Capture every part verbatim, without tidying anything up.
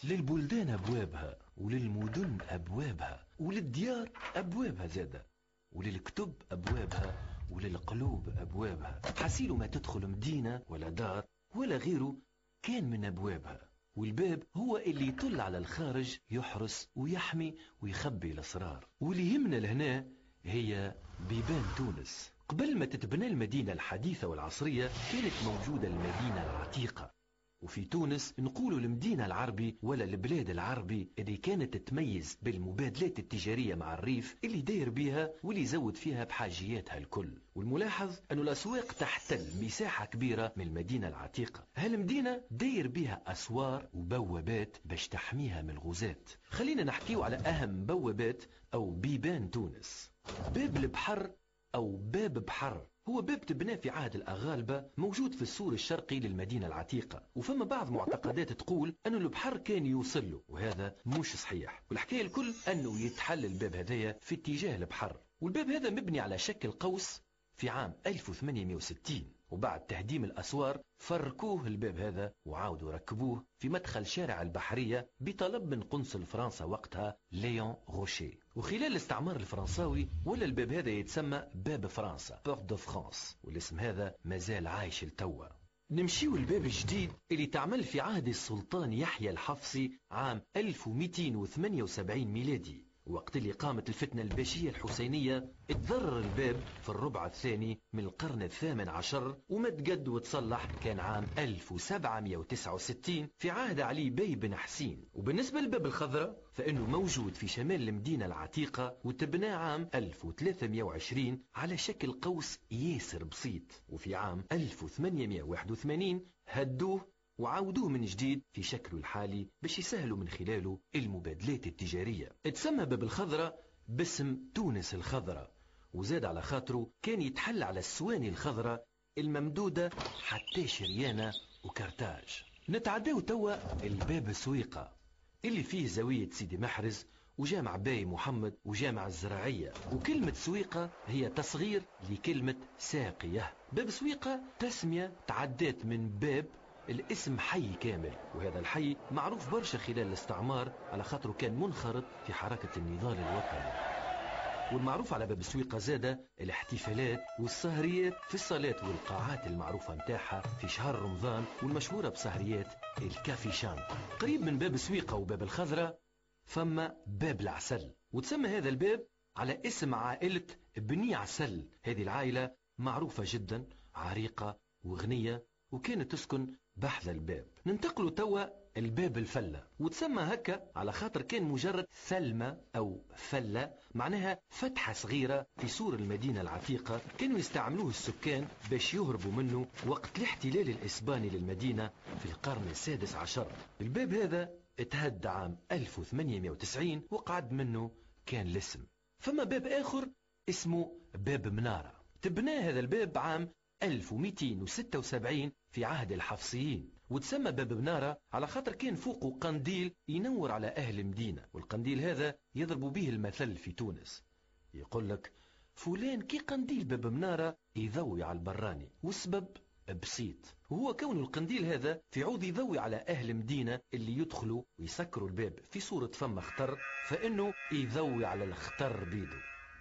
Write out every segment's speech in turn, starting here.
للبلدان أبوابها، وللمدن أبوابها، وللديار أبوابها زادة، وللكتب أبوابها، وللقلوب أبوابها. حسيلو ما تدخل مدينة ولا دار ولا غيره كان من أبوابها، والباب هو اللي يطل على الخارج، يحرس ويحمي ويخبي الأسرار. واللي يهمنا لهنا هي بيبان تونس. قبل ما تتبنى المدينة الحديثة والعصرية كانت موجودة المدينة العتيقة. وفي تونس نقولوا المدينة العربي ولا البلاد العربي اللي كانت تتميز بالمبادلات التجارية مع الريف اللي داير بيها واللي يزود فيها بحاجياتها الكل. والملاحظ أن الأسواق تحتل مساحة كبيرة من المدينة العتيقة. هالمدينة داير بيها أسوار وبوابات باش تحميها من الغزاة. خلينا نحكيو على أهم بوابات أو بيبان تونس. باب البحر أو باب بحر هو باب تبنى في عهد الأغالبة، موجود في السور الشرقي للمدينة العتيقة. وفما بعض معتقدات تقول أن البحر كان يوصل له، وهذا مش صحيح. والحكاية الكل أنه يتحل الباب هذايا في اتجاه البحر. والباب هذا مبني على شكل قوس في عام ألف وثمانمئة وستين، وبعد تهديم الأسوار فركوه الباب هذا وعاودوا ركبوه في مدخل شارع البحرية بطلب من قنصل فرنسا وقتها ليون روشي. وخلال الاستعمار الفرنساوي ولا الباب هذا يتسمى باب فرنسا، بورت دو فرانس، والاسم هذا مازال عايش لتوا. نمشيو الباب الجديد اللي تعمل في عهد السلطان يحيى الحفصي عام ألف ومئتين وثمانية وسبعين ميلادي، وقت اللي قامت الفتنة الباشية الحسينية. اتضرر الباب في الربع الثاني من القرن الثامن عشر، وما تقد وتصلح كان عام ألف وسبعمئة وتسعة وستين في عهد علي بي بن حسين. وبالنسبة للباب الخضراء فإنه موجود في شمال المدينة العتيقة، وتبنى عام ألف وثلاثمئة وعشرين على شكل قوس ياسر بسيط. وفي عام ألف وثمانمئة وواحد وثمانين هدوه وعاودوه من جديد في شكله الحالي باش يسهلوا من خلاله المبادلات التجارية. اتسمى باب الخضراء باسم تونس الخضراء، وزاد على خاطره كان يتحل على السواني الخضراء الممدودة حتى شريانة وكرتاج. نتعداو توا الباب السويقة اللي فيه زاوية سيدي محرز وجامع باي محمد وجامع الزراعية. وكلمة سويقة هي تصغير لكلمة ساقية. باب سويقة تسمية تعدات من باب الاسم حي كامل، وهذا الحي معروف برشا خلال الاستعمار على خاطره كان منخرط في حركة النضال الوطني. والمعروف على باب السويقة زادة الاحتفالات والسهريات في الصالات والقاعات المعروفة متاحة في شهر رمضان، والمشهورة بسهريات الكافي شان. قريب من باب السويقة وباب الخضراء فما باب العسل، وتسمى هذا الباب على اسم عائلة بني عسل. هذه العائلة معروفة جدا، عريقة وغنية، وكانت تسكن بحذ الباب. ننتقلوا توا الباب الفلة، وتسمى هكا على خاطر كان مجرد ثلمة أو فلة، معناها فتحة صغيرة في سور المدينة العتيقة كانوا يستعملوه السكان باش يهربوا منه وقت الاحتلال الإسباني للمدينة في القرن السادس عشر. الباب هذا اتهد عام ألف وثمانمئة وتسعين وقعد منه كان الاسم. فما باب آخر اسمه باب منارة، تبنى هذا الباب عام ألف ومئتين وستة وسبعين في عهد الحفصيين، وتسمى باب منارة على خاطر كان فوقه قنديل ينور على أهل المدينة. والقنديل هذا يضربوا به المثل في تونس، يقول لك فلان كي قنديل باب منارة يضوي على البراني، والسبب بسيط، وهو كون القنديل هذا في عوض يضوي على أهل المدينة اللي يدخلوا ويسكروا الباب في صورة فم اختر، فإنه يضوي على الخطر بيدو.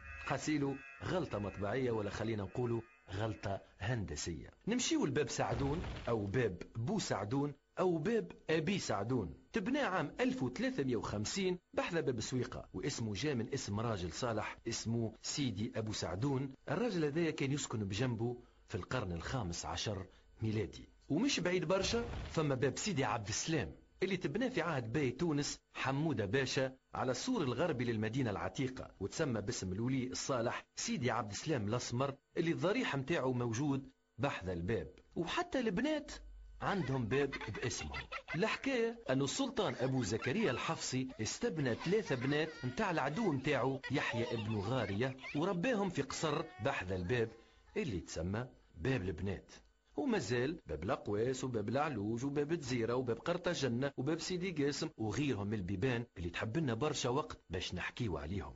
حسيلو غلطة مطبعية، ولا خلينا نقولوا غلطة هندسية. نمشيو الباب سعدون أو باب بو سعدون أو باب أبي سعدون، تبنى عام ألف وثلاثمئة وخمسين بحذا باب سويقة، واسمه جاء من اسم راجل صالح اسمه سيدي أبو سعدون. الراجل هذا كان يسكن بجنبه في القرن الخامس عشر ميلادي. ومش بعيد برشا فما باب سيدي عبد السلام اللي تبنى في عهد باي تونس حمودة باشا على السور الغربي للمدينة العتيقة، وتسمى باسم الولي الصالح سيدي عبد السلام الأسمر اللي الضريح متاعه موجود بحذ الباب. وحتى البنات عندهم باب باسمهم. الحكاية أن السلطان أبو زكريا الحفصي استبنى ثلاثة بنات متاع العدو متاعه يحيى ابن غارية، ورباهم في قصر بحذ الباب اللي تسمى باب البنات. ومازال باب الأقواس وباب العلوج وباب تزيرة وباب قرطاجنة وباب سيدي قاسم وغيرهم من البيبان اللي تحب لنا برشا وقت باش نحكيو عليهم.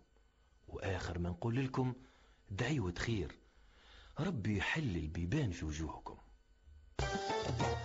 وآخر ما نقول لكم دعيوة خير، ربي يحل البيبان في وجوهكم.